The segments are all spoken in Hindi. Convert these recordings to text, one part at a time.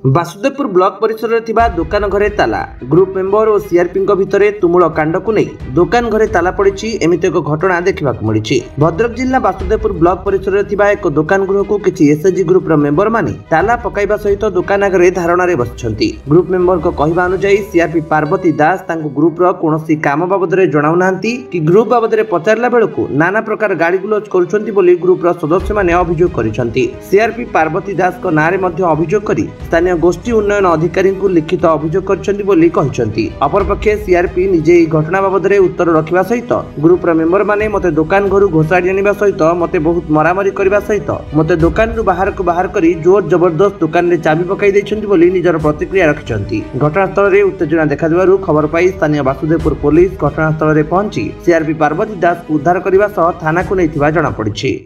बासुदेवपुर ब्लॉक परिसर में दुकान घरे ताला ग्रुप मेंबर और सीआरपी भितर तुमुल कांड को नहीं दुकान घरे ताला पड़ी एमती एक घटना देखा मिली। भद्रक जिला बासुदेवपुर ब्लॉक परिसर में एक दुकान गृह को किसी एसएचजी ग्रुप मेंबर माने ताला पकाइबा सहित दुकान आगे धारणा बसिଛନ୍ତି। ग्रुप मेंबर को कहवा अनुसार सीआरपी पार्वती दास ग्रुप कौन काम बाबद में जनाऊना कि ग्रुप बाबद में पचारा बेलू नाना प्रकार गाड़ी गुलज कर ग्रुप सदस्य मैंने अभियोग कर सीआरपी पार्वती दास नाँ अभियोग कर स्थानीय गोष्ठी उन्नयन अधिकारी को लिखित अभियोग करछंती। अपरपक्षे सीआरपी निजे घटना बाबद में उत्तर रखा सहित ग्रुप मेंबर माने मते दुकान घर घोषाड़ी आने सहित मते बहुत मरामरी करने सहित मते दुकान बाहर को बाहर कर जोर जबरदस्त दुकान में चाबी पकाई निजर प्रतिक्रिया रखिंट। घटनास्थल में उत्तेजना देखा खबर पाई स्थानीय बासुदेवपुर पुलिस घटनास्थल में पहुंची सीआरपी पार्वती दास को उद्धार करने थाना को नहीं जमापड़ी।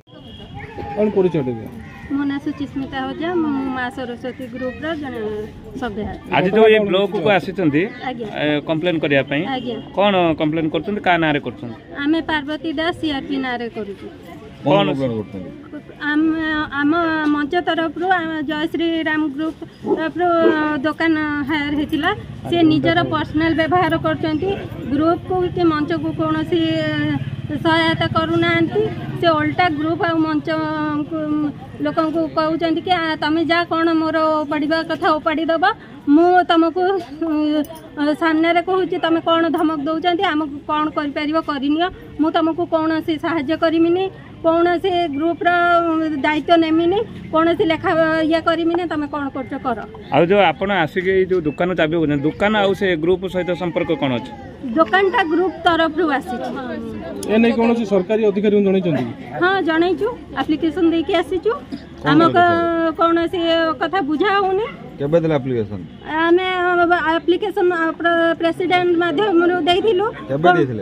मो ना सुचिस्मिता होजा मां सरस्वती ग्रुप रो जने सभ्य आज जो ये ब्लॉक को आसीचंती कंप्लेन करिया पई कोन कंप्लेन करछंती का नारे करछंती आमे पार्वती दास सीआरपी नारे करूछु कोन कंप्लेन आम मंच तरफ रो जयश्री राम ग्रुप रो दुकान हायर हेतिला से निजर पर्सनल व्यवहार करछंती ग्रुप को के मंच को कोनोसी सहायता करूना से उल्टा ग्रुप आ मंच लोक को कहते कि तुम जा कौन मोर ओपाड़ा कथा ओपाड़ी दब मु तुमको सामने कहूँ तुम कौन धमक दौरान आम कौन करनी मु तुमको कौन से साहाय्य करमिनी कौन से ग्रुप दायित्व नेमिनी कौन से लेखा ये करमिनी तुम कौन कर जो आपण आसिक जो दुकान चाबी दुकान आउ से ग्रुप सहित संपर्क कौन अच्छे दुकान टा ग्रुप तरफ रु आसी सरकारी अधिकारी हाँ जनईचु एप्लिकेशन देके आसीचु आम कौन से कथा बुझा होनी केबे देला एप्लिकेशन आमे एप्लिकेशन प्रेसिडेंट माध्यम रो देइथिलु केबे देथिले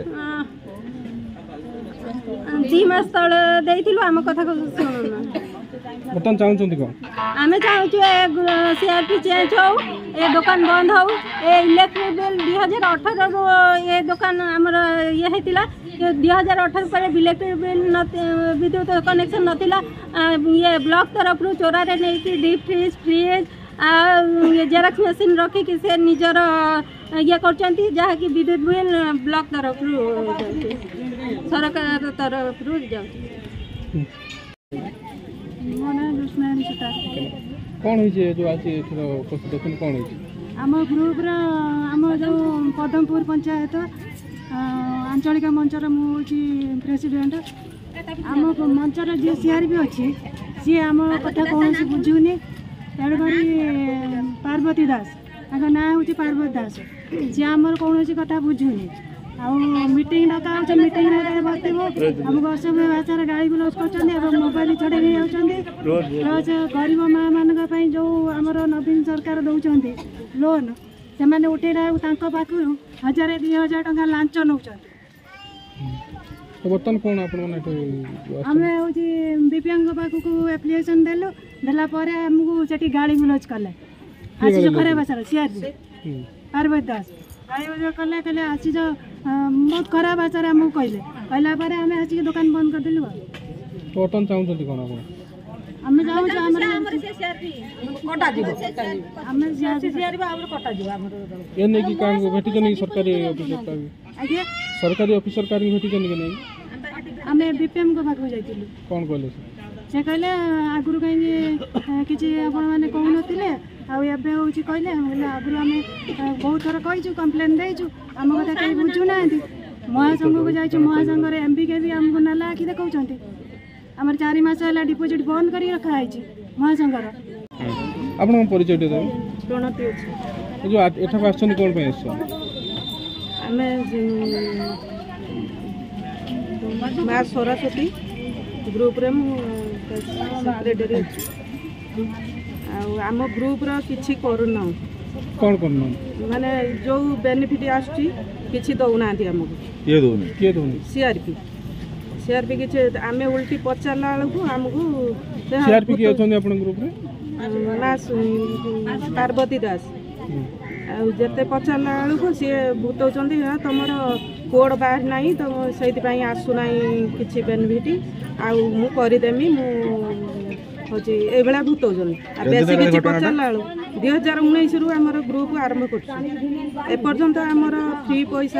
2 मास तळ देइथिलु आम कथा को सुनना बतन चाहउछंती को आमे चाहउछु सीआरपी चेंज हो ए दुकान बंद हो ए इलेक्ट्रिक बिल 2018 रो ए दुकान हमर ये हेतिला 2018 पर इलेक्ट्रिक बिल विद्युत कनेक्शन नथिला ये ब्लॉक तरफ रो चोरा रे नै कि डीप फ्रीज ये जेरक्स मशीन रखी कि से निजर ये करचंती जहा कि विद्युत बिल ब्लॉक तरफ रो सरकार तरफ रो जाउची कौन होइछे जो आज एथरो उपस्थित कौन होइछे आम ग्रुप आम जो पदमपुर पंचायत आंचलिक मंचर मुझे प्रेसिडेंट आम मंचर जी सीआरपी अच्छी सी आम कथा कौन से बुझुनी तेणुक पार्वती दास ना हूँ पार्वती दास सी आम कौन कथा बुझुनी मीटिंग डका हो मीटिंग बसो आमको असभ्य भाषा गाड़ी गुलज कर मोबाइल छड़े प्लस गरीब माँ मान जो आमर नवीन सरकार दौरान लोन से उठेला पाखु 1000-2000 टका लांच नौ बर्तन कौन आम हूँ दिव्यांग पाखक एप्लिकेशन देलु देलापर आमको से गाड़ी गुलज कले आसी खराब भाषा सीआरपी पार्वती दास गाड़ी गुलज कले कहले आसी बहुत खराब भाषा आमको कहले कहलापर आम आसिक दुकान बंद करदेलु बर्तन चाहते कौन आम सरकारी ऑफिसर कार्य भेटी नहीं आम बीपीएम को पाक जाइलु कौन कहले से कहले आगुरी कहीं किसी आपने कहून आबे हूँ कहले आगुरी आम बहुत थर कहीचु कम्प्लेन देचु आम कथा कहीं बुझुना महासंघ को जाइए महासंघ एमपीके भी आमको नाला आखि देखा आम 4 मास है डिपोजिट बंद कर रखाई महासंघर आप परिचय प्रणति अच्छे जो एठक आम माँ सरस्वती ग्रुप रे सेक्रेटरी आम ग्रुप किसी करना कौन करना माने जो बेनिफिट आसुची किसी दौना आमको ये दौनी सीआरपी किसी आम उल्टी पचारा बेलू आमको सीआरपी किए ग्रुप पार्वती दास आते पचारा बेलू सी भूतौं तुम कोड बाहर ना तो से आसुना किसी बेनिफिट आदेमी हूँ ये भूतौन बेसी किसी पचारा बेलू 2019 रु आम ग्रुप आरंभ करपर्यंत आमर फ्री पैसा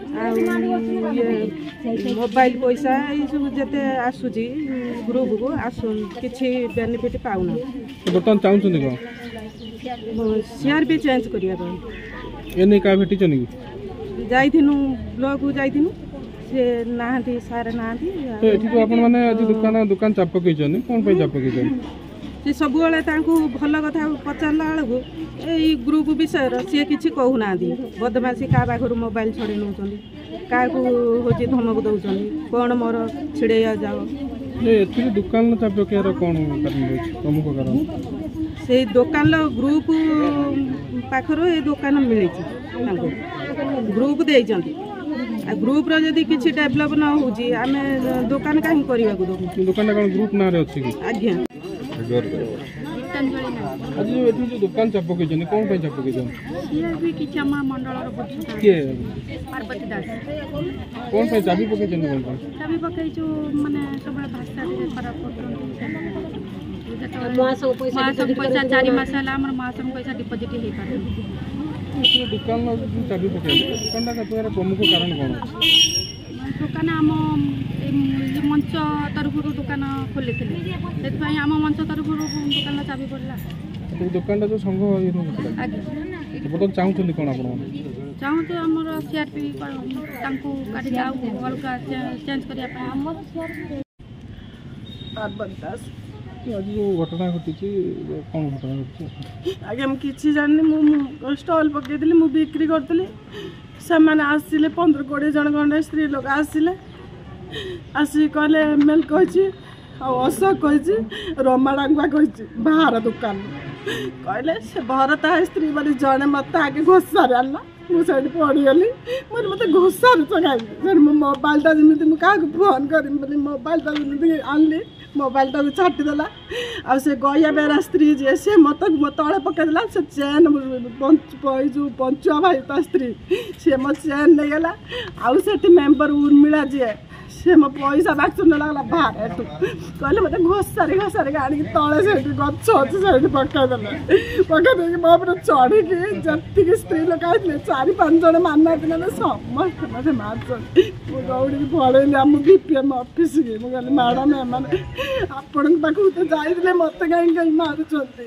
मोबाइल पैसा ये सब जिते आसूची ग्रुप को आसु किसी बेनिफिट पाऊना बर्तमान चाहते कौन सीआर भी चेंज करने एने क्या भेटी जाइनु ब्लॉक को जाइनु से नाहांती सारे नाहांती तो एठी तो आपण माने आज दुकान चाप पकईछन कोन पे चाप पकईछन से सब बेले तांको भल कथा पचारला बेलू यही ग्रुप विषय सी किसी कहूना बदमाशी क्या पाखर मोबाइल छड़े नौ क्या हूँ धमक दौरान कौन मोर छिड़े जाओ दुकान चाप पकेर कौन प्रमुख कारण से दुकान ग्रुप पाखर ये दुकान मिली ग्रुप दे ग्रुप जदि किसी डेभलप न होची आमे दुकान कहीं करबा को दुकान कौन ग्रुप ना रे अछि आज्ञा आज जो दुकान चाप पकईछन कोन पे चाप पकईछन ये भी किछ हम मंडल रो बुझता के पार्वती दास कोन पे चाबी पकईछन कोन पे चाबी पकईछु माने सब भाषा खराब करथन पैसा 4 मास हला हमर मासम पैसा डिपॉजिट हे पारे दुकान चाबी पकईछन दुकान का तोरा प्रमुख कारण कौन दुकान आम मंच तरफ दुकान खोली से आम मंच तरफ दुकान चाबी पड़ा दुकान जो संघ बर्तमान चाहते कौन आप चाहते आमर सीआरपी काटी अलग चेंज करने आज जो घटना घटी कौन घटना घटी आगे हम किसी जानी मु स्टॉल पकईली मु बिक्री करी से आसिले 15-20 जन खंडे स्त्री लोक आसिले आसिक कहले एमएल कही अशोक कही रमाड़ांगुआ कही बाहर दुकान कहले से भरत स्त्री बोली जड़े मत आगे घोषार आना मुझे पड़गली मुझे मत घोषार चढ़ाई मोबाइल जमी क्या फोन करी मोबाइल जमी आनली मोबाइल टाक छाटीदेला आ से गया बेरा स्त्री जे से मत तले पकईदेला से चेन जो पंचुआ भाई ता स्त्री सी मो चेन नहीं गला आउ से मेम्बर उर्मिला जे से मो पैसा बाक्स लगला बाहर एटू कहले मत घोषारी आनिक तले से गच अच्छे से पकईदे मो पर चढ़ी जी स्त्री लोक आते 4-5 जन माना दिन समस्त मत मार्च दौड़ी पड़ेली आम बीपीएम ऑफिस की मुझे मैडम एम आपण पाखु तो जाइले मत कहीं मारुंट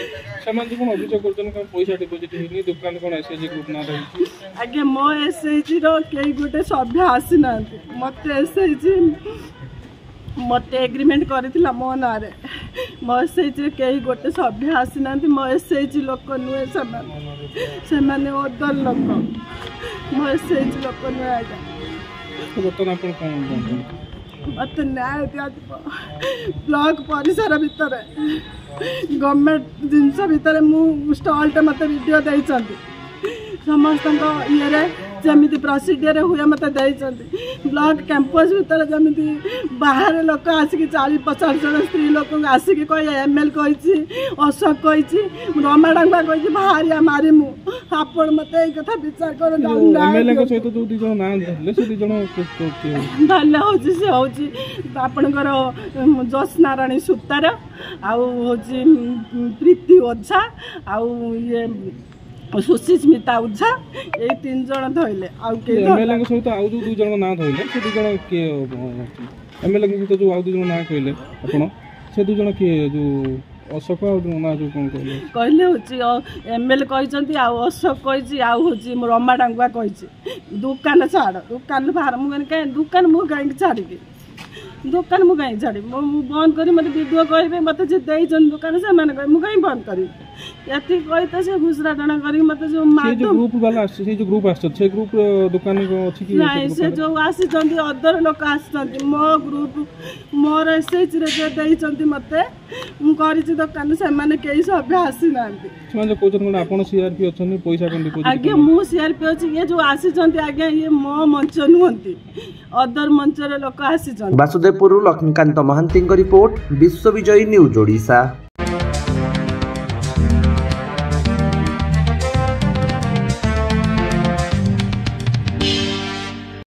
पैसा डिपोजिट होनी दुकान कौन एसएचजी ग्रुप ना रही आगे मो एसएचजी कई गोटे सभ्य आसी ना मत एसएचजी मत एग्रीमेंट करथिला मो ना रे मो एसएचजी कई गोटे सभ्य आसी ना मो एसएचजी लोक नुहे से माने ओदर लोक मो एसएचजी लोक नुहे आगे बर्तमान आप कौन मत न्याय दिया ब्लॉक परिसर भितर गवर्नमेंट जिनस भितर मु स्टॉल मत वीडियो देइछंती समस्त ये जमी प्रोसीडियर हुए मत ब्लॉक कैंपस भीतर जमी बाहर लोक आसिक 40-50 जन स्त्री लोक आसिक कह एमएल कही अशोक कही रमाड़ांगुआ कही बाहरिया मारी आपण मत कथा विचार कर धन्य हूँ सी हूँ आपणकर ज्योत्स्ना राणी सूतार आउ प्रीति ओझा आउ ये सुस्मिता ओझा ये 3 जन धोइले एमएलए सहित आउ जो 2 जन ना धोइले से 2 जन के एमएलए सहित जो आउ 2 जन ना कहले आपण से 2 जन के जो अशोक ना जो कौन कहले हूँ एमएलए कही अशोक कही आउ रमाड़ांगुआ कही दुकान छाड़ दुकान बाहर मुझे कहीं दुकान मुझे कहीं छाड़ी दुकान मुझे कहीं छाड़ी बंद कर मत वीडियो कहे मत दुकान से कहीं बंद करी ये कही तो से घुसरा टणा कर मत जो ग्रुप वाला जो ग्रुप से ग्रुप दुकान नहीं से जो आसी अदर लोक आसी मो ग्रुप मोर एसएच रे मत मुझे दुकान से कई सभ्य आसी ना आज्ञा मु सीआरपी अच्छी ये जो आसी आज्ञा ये मो मंच नुहति अदर मंचर लोक आसी वासुदेवपुर लक्ष्मीकांत महांती रिपोर्ट विश्वविजयी न्यूज ओडिशा।